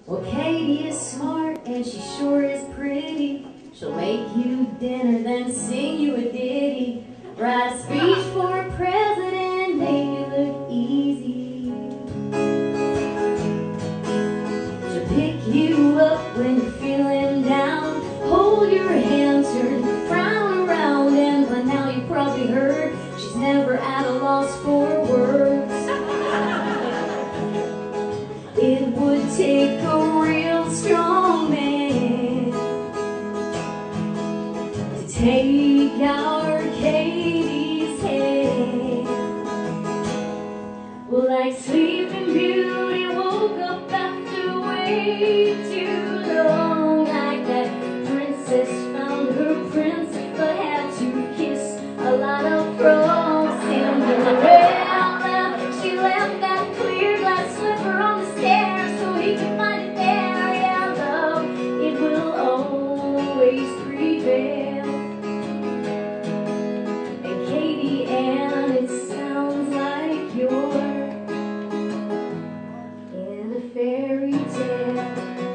Well, Katie is smart and she sure is pretty. She'll make you dinner, then sing you a ditty. Write a speech for a president, make it look easy. She'll pick you up when you're feeling down, hold your hand, turn the frown around, and by now you've probably heard she's never at a loss for words. It would take a real strong man to take our Katie's hand. Well, like Sleeping Beauty woke up after way too long, like that princess found her prince but had to kiss a lot of frogs. Cinderella, she left that clear glass slipper on the stairs so he could find it there. Yeah, love, it will always prevail. And Katie Ann, it sounds like you're in a fairy tale.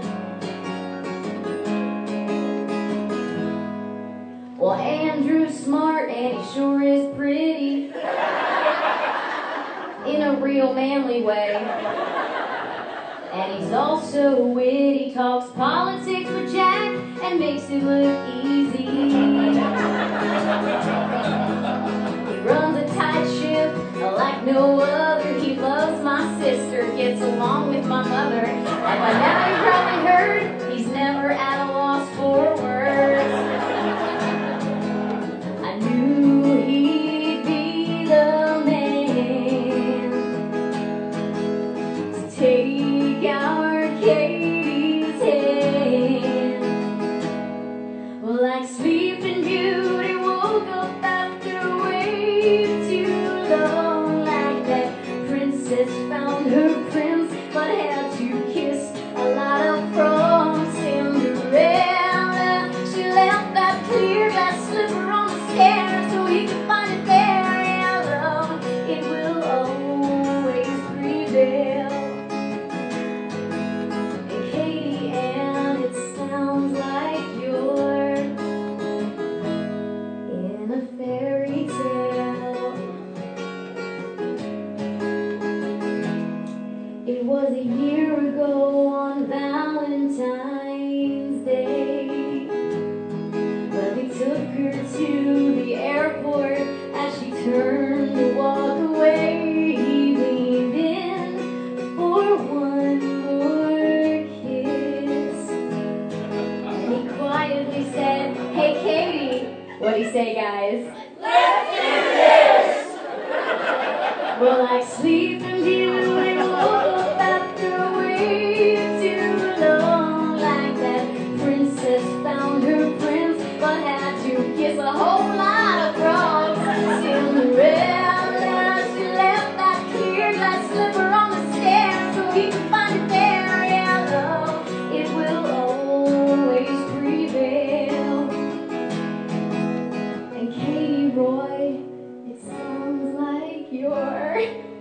Well, Andrew's smart and he sure is pretty, in a real manly way. And he's also witty, talks politics with Jack and makes it look easy. He runs a tight ship like no other. He loves my sister, gets along with my mother. And by now you probably heard he's never at a loss for words. I knew he'd be the man to take our Katie's hand. Well, like Sleeping Beauty woke up after way too long, like that princess found her prince but had to kiss a lot of frogs. Cinderella, she left that clear glass slipper on the stairs so he could find it there. Yeah, love, it will always prevail. And Katie Ann, it sounds like you're in a fairy tale. It was a year ago on Valentine's Day, well, they took her to the airport. As she turned to walk away, he leaned in for one more kiss. And he quietly said, "Hey, Katie." What'd he say, guys? "Let's do this!" Well, like Sleeping Beauty woke up after way too long, like that princess found her prince but had to kiss a whole lot of frogs. Cinderella, she left that clear glass slipper on the stairs so he could find it there. Yeah, love, it will always prevail. And Katie Roy, it sounds like you're